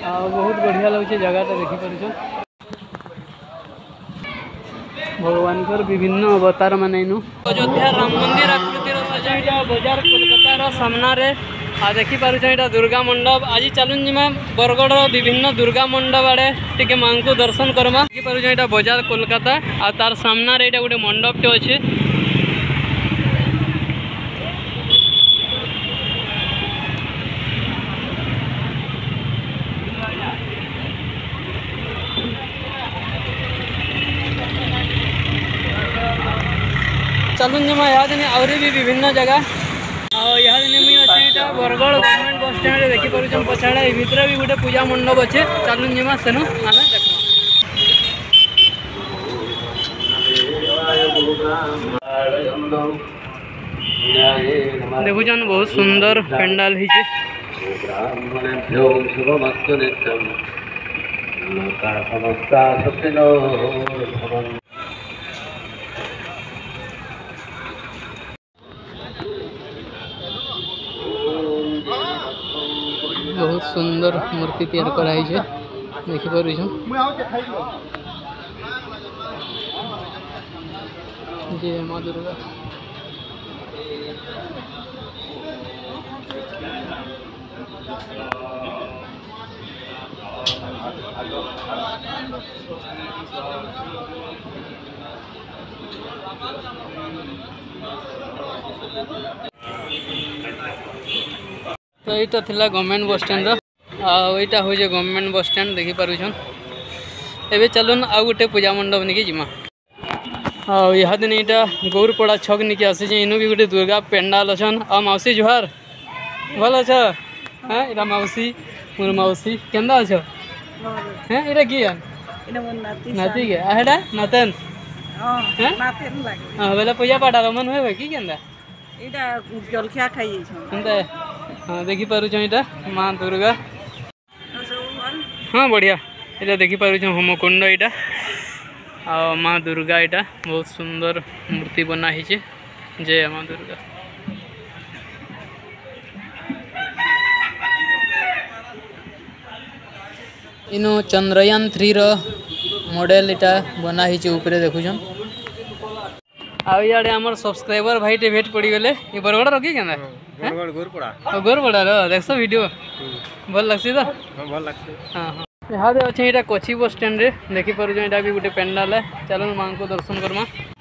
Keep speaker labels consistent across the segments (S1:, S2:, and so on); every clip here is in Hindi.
S1: बहुत बढ़िया लगे जगह देखिपार भगवान विभिन्न अवतार मान अयोध्या राम मंदिर आकृतिर सजा बजार कोलकातार सामने देखिपार दुर्गा मंडप। आज चलुन जिमा बरगढ़ विभिन्न दुर्गा मंडप आड़े टे माँ को दर्शन करमा। देखिपार बजार कोलकाता आ तार सामने गोटे मंडपटे अच्छे। चलुन जमा यहाँ दिन आहरी भी विभिन्न जगह यहाँ दिन मुझे अच्छे बरगढ़ गवर्नमेंट बस स्टैंड देखिपार पछाड़ा भितर भी गोटे पूजा मंडप अच्छे। चलुन जमा सेनु आने देखुन बहुत सुंदर पेंडाल है। बहुत सुंदर मूर्ति तैयार कराई है देखिपार जय माँ दुर्गा। तो यहाँ थिला गवर्नमेंट बस स्टैंड यहाँ हूँ गवर्नमेंट बस स्टैंड देखिपार। एवं चलुन आउ गोटे पूजा मंडप निके जिमा। यहाँ दिन यहाँ गौरपड़ा छक निके आसी इनू भी गोटे दुर्गा पेंडाल अच्छन। आ मौसी जुहार भल अछ? हाँ इरा मौसी मोर मौसी केंदा अछ? हाँ इरा की नाती के आहेडा नातन हाँ बोले पूजा पाठ रमन हुए कि केंदा
S2: जलखिया खाई
S1: हाँ देखिपार माँ दुर्गा। हाँ बढ़िया ये देखिपार होमकुंड यहाँ आ माँ दुर्गा यहाँ बहुत सुंदर मूर्ति बना है। जय माँ दुर्गा। इनो चंद्रयान 3 रो मॉडल इटा बना है ऊपर देखुन। आड़े आमर सब्सक्राइबर भाई टे भेट पड़ी गले ये बरगढ़ रखी क्या गोरपड़ा रो देखो वीडियो भल लगसी तो भल लगसी। हाँ हाँ यहाँ अच्छे यहाँ कोची बस स्टैंड रे देखिपार यहाँ भी गोटे पेंडाल है। चलो माँ को दर्शन करमा।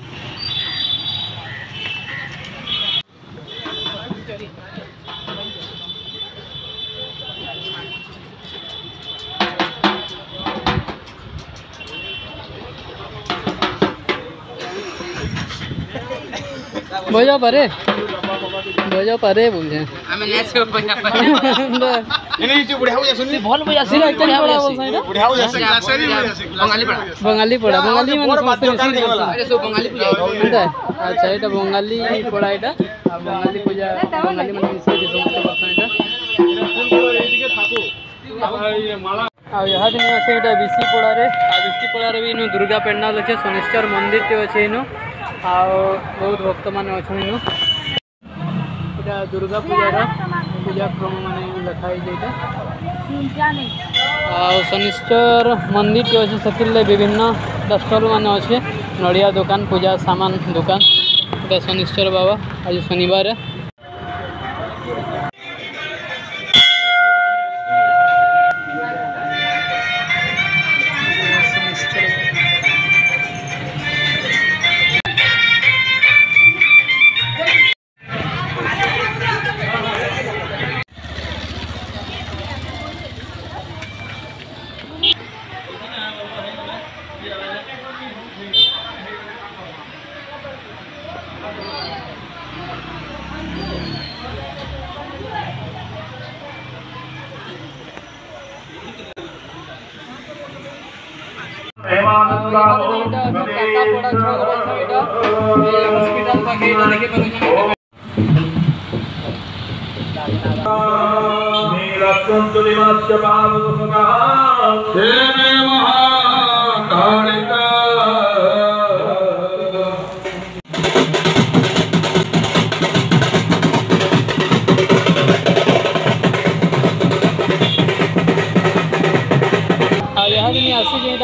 S1: बजा पारे बोल जाए हमें नेक्स्ट बजा पारे नहीं जो बुढ़ाऊ जा सुनली भल बजा सिरा क्या बोला बोल साइड बुढ़ाऊ जा बंगाली पड़ा बंगाली में अरे सो बंगाली पूजा अच्छा एटा बंगाली पड़ा एटा आ बंगाली पूजा बंगाली में मिसे के समस्त करता एटा आ यहाँ दिन अच्छे एटा बीसी पड़ा रे आ बीसी पड़ा रे भी इनु दुर्गा पेंडाल अच्छे शनिश्चर मंदिर टे अच्छे इनु आ बहुत भक्त मान अच्छा इनु इटा दुर्गा पूजा क्रम मान लिखाई शनिश्चर मंदिर के अच्छे से विभिन्न स्टल मान अच्छे नड़िया दुकान पूजा सामान दुकान इटा शनिश्चर बाबा आज शनिवार है।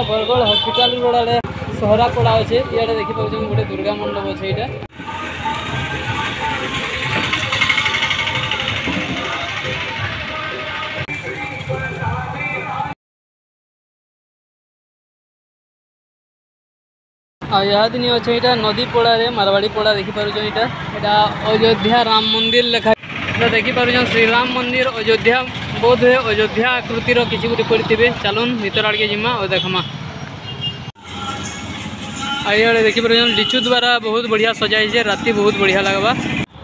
S1: बरगढ़ हॉस्पिटल रोड आड़े सहरा पड़ा अच्छे इे देखिए गोटे दुर्गा मंडप अच्छे यहाँ यहाँ दिन अच्छे यहाँ नदी पड़े मारवाड़ी पड़ा देखिपुर यहाँ अयोध्या राम मंदिर लिखा देखिपुर श्रीराम मंदिर अयोध्या बोध हुए अयोध्या आकृतिर किसी गोटे पड़े चलुन भीतर आड़के जिमा और देखमा आइए देखिपुर लिचु द्वारा बहुत बढ़िया सजाई राति बहुत बढ़िया लगवा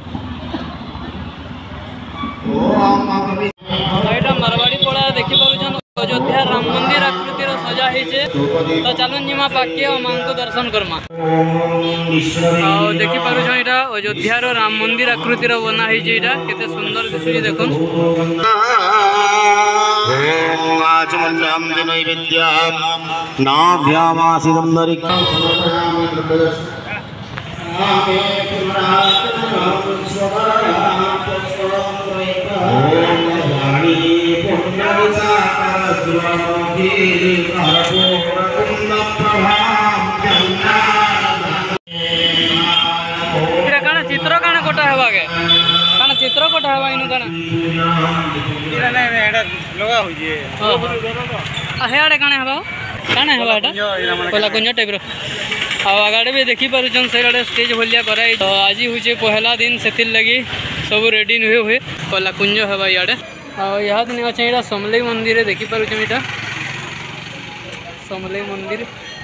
S1: यहाँ मारवाड़ी पड़ा देखिपुर अयोध्या राम मंदिर आकृतिर सजा है तो चलन जिमा पाके और मां को दर्शन करमा देखिपुर यहाँ अयोध्यार राम मंदिर आकृतिर बना है केते सुंदर दिशुची देखुन चित्र काण कोटा हेबा के काण चित्र कोटा हेबा इनु काण इरा नै एडा लगा होई जे हेडे काण हेबा एटा कोला कुंज टाइप रो आ आगाडे भी देखि पारुछन सेडे स्टेज भलिया कराई तो आज होचे पहला दिन सेथिल लगी सब रेडी हुए हुए कोला कुंज हेबा याडे आ यहाँ दिन अच्छा यहाँ समलेई मंदिर देखि पारुछन एटा समलेई मंदिर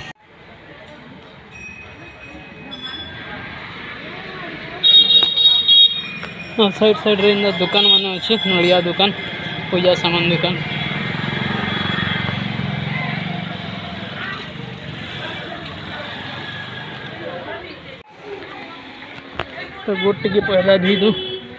S1: साइड साइड रे दुकान मान अच्छे नड़िया दुकान पूजा सामान दुकान तो गोट के पहला धी दूँ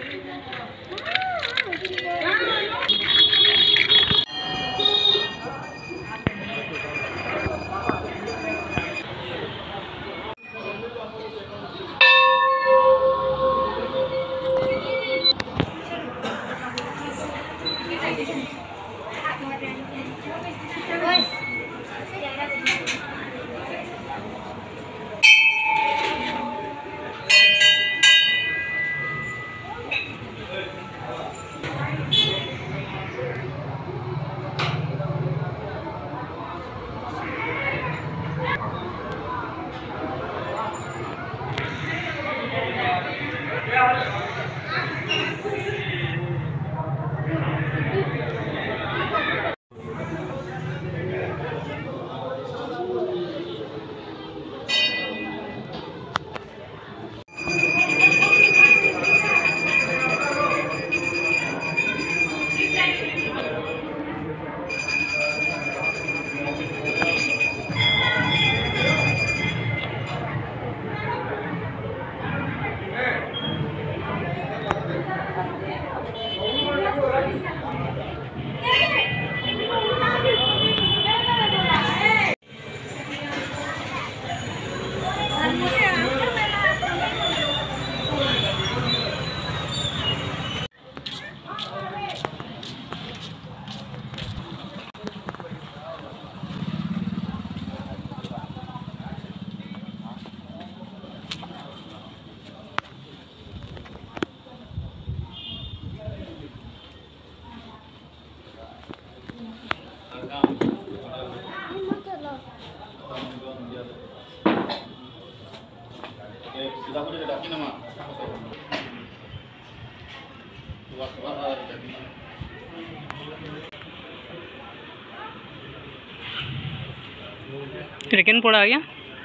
S1: केन पड़ा आ गया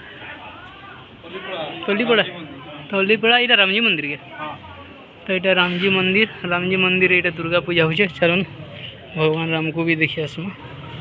S1: तोली पड़ा यहाँ रामजी मंदिर के तो यहाँ रामजी मंदिर यहाँ दुर्गा पूजा हो चलन भगवान राम को भी देखिए आसमा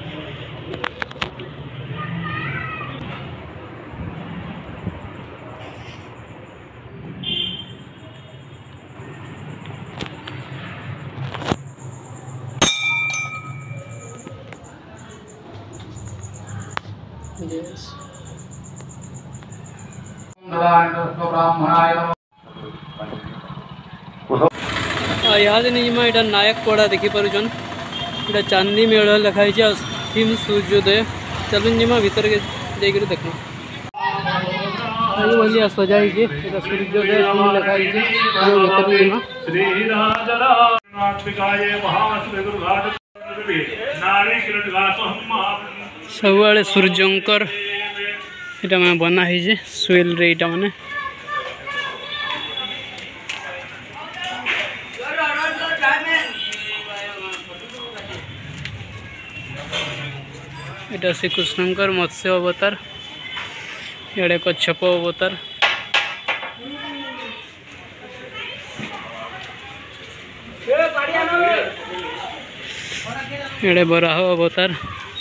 S1: यहाँ निजमा यहाँ नायक पड़ा देखी पार्छन यहाँ चांदी मेढ़ लिखाई अस्थिम सूर्योदय चलुन जिमा भीतर के जाकर देखना भाई सजा है सूर्योदय लिखा है भीतर जिमा सबुआड़े सूर्यंकर এটা মানে বনা হয়েছে সুয়েল রে এটা মানে এটা শ্রীকৃষ্ণঙ্কর মৎস্য অবতার এড়ে কচ্ছপ অবতার এড়ে বরাহ অবতার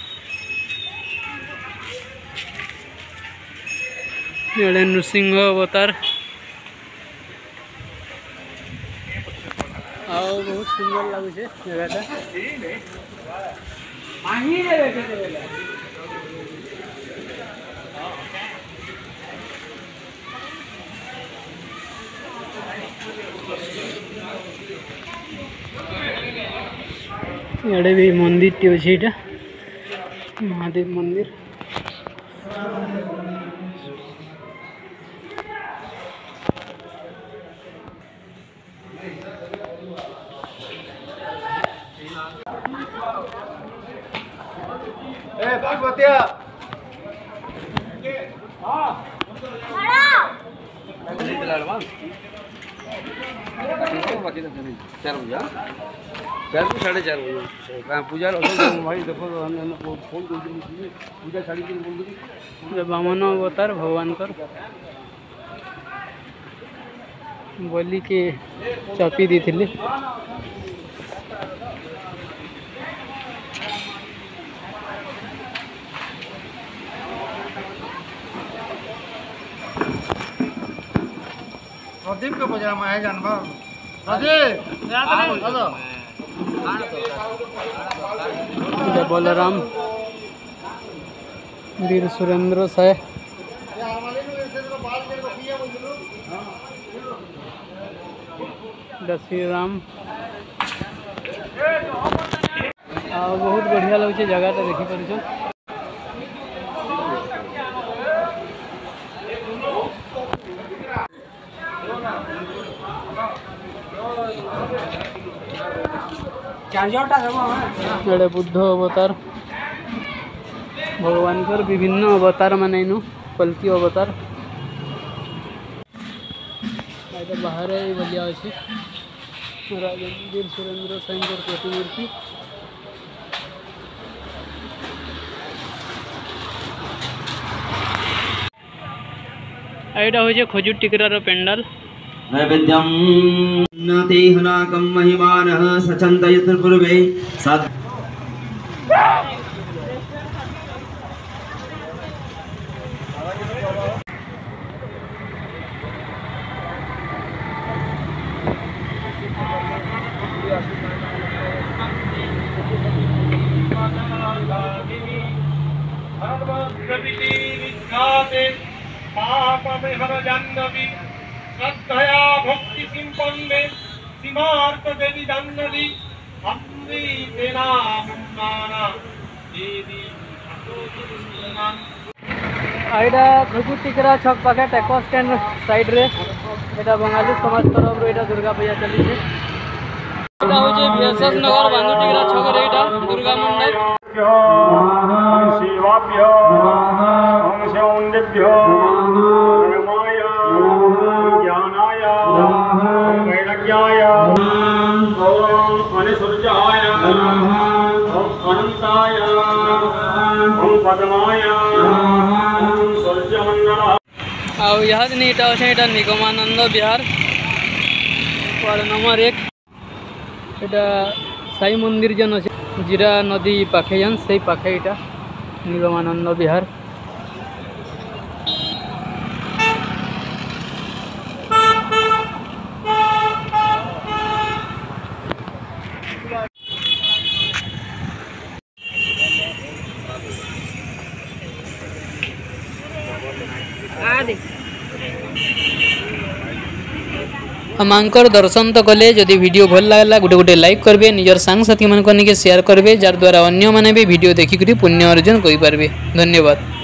S1: एड़े नृसिंह अवतार आओ बहुत सुंदर लगुचे जगह एड़े भी मंदिर टी अच्छे यहाँ महादेव मंदिर
S3: पूजा भाई देखो फोन पूजा छाड़ी
S1: बामन अवतार भगवान कर बोली के चापी दी थी
S3: प्रदीप के बजा में है जानबा
S1: बलराम वीर सुरेंद्र साय श्री राम बहुत बढ़िया लगे जगह तो देखी पार एड़े बुद्ध अवतार भगवान कर विभिन्न अवतार माने इनु कल्कि अवतार बाहर बलिया अच्छे वीर सुरेंद्र साई प्रतिमूर्ति एटा हो खजूर टिकरार पेंडाल
S4: नैवेद्यं नते हनाकं महिमानः सचन्तयत् पूर्वे सत्
S5: श्रद्धया भक्ति सिंपन्ने सीमार्थ देवी दन्नदी अम्बी देना मुन्नाना देवी
S1: आईटा खजूर टिकरा छक पाखे टेको स्टैंड साइड रे एटा बंगाली समाज तरफ रो एटा दुर्गा पूजा चली छे एटा होजे बीएसएस नगर बांधु टिकरा छक रे एटा दुर्गा मंडप
S5: शिवाभ्यो ओम शौंदेभ्यो धर्माय ज्ञानाय वैराग्याय ओम अनिसुर्जाय ओम अनंताय ओम पद्माय ओम सूर्यमंडल
S1: आउ यहाँ दिन यहाँ अच्छे यहाँ निगमानंद विहार वार्ड नंबर 1 यहाँ साई मंदिर जन अच्छे जीरा नदी पाखे जन से पाखे यहाँ निगमानंद विहार मांकर दर्शन तो कले जदि वीडियो भल लागला गोटे गोटे लाइक करबे निजर सांग साथी मन को शेयर करबे जार द्वारा अन्य माने भी वीडियो देखिक पुण्य अर्जन करि पारबे। धन्यवाद।